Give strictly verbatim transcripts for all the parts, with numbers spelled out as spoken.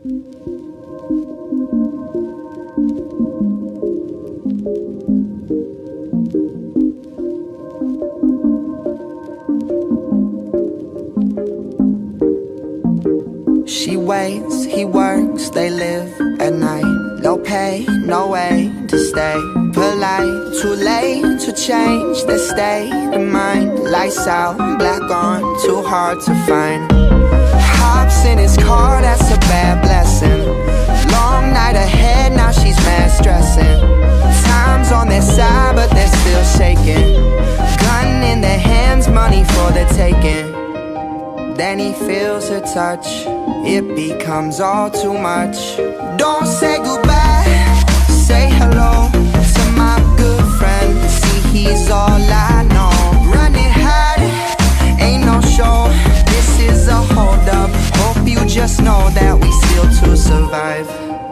She waits, he works, they live at night. Low pay, no way to stay polite. Too late to change their state of mind. Lights out, black on, too hard to find. Hops in his car, that's a bad blessing. Long night ahead, now she's mad stressing. Time's on their side, but they're still shaking. Gun in their hands, money for the taking. Then he feels her touch, it becomes all too much. Don't say goodbye, say hello to my good friend. See, he's all I know. Running hard, ain't no show. This is a hold up. Hope you just know that we still to survive.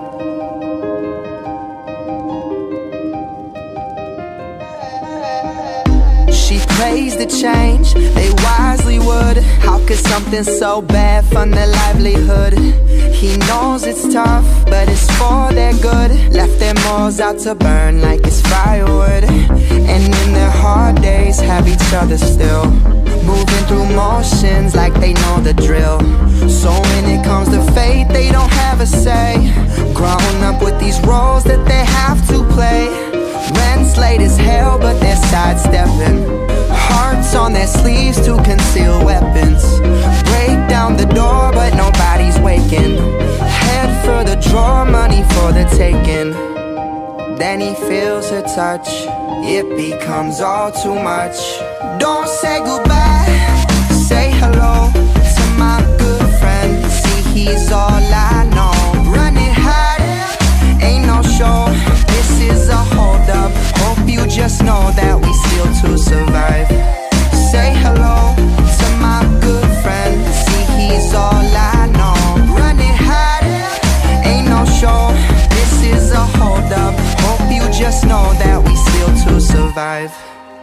She prays the change, they wisely would. How could something so bad fund their livelihood? He knows it's tough, but it's for their good. Left their morals out to burn like it's firewood. And in their hard days have each other still, moving through motions like they know the drill. So when it comes to fate, they don't have a say. Grown up with these roles that they have to play. Rent's late as hell, but they're sidestepping. Hearts on their sleeves to conceal weapons. Break down the door, but nobody's waking. Head for the drawer, money for the taking. Then he feels her touch, it becomes all too much. Don't say goodbye, say hello to my good friend. See, he's all I know. Running hard, ain't no show. This is a hold up. Hope you just know that we still to survive. Say hello to my good friend. See, he's all I know. Running hard, ain't no show. This is a hold up. Hope you just know that we still to survive.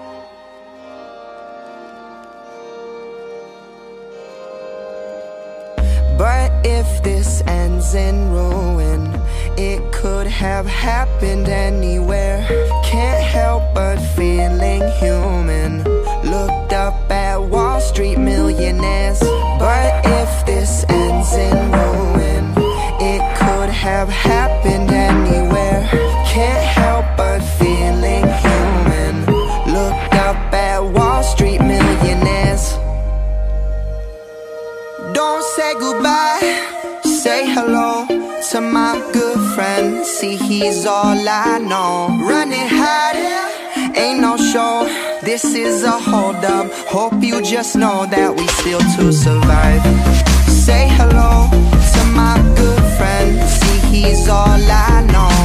But if this ends in ruin, it could have happened anywhere. Can't help but feeling human. Looked up at Wall Street millionaires. But if this ends in ruin, it could have happened anywhere. Can't help but feeling human. Looked up at Wall Street millionaires. Don't say goodbye, say hello to my good friend. See, he's all I know. Running hard, ain't no show. This is a hold up. Hope you just know that we still to survive. Say hello to my good friend. See, he's all I know.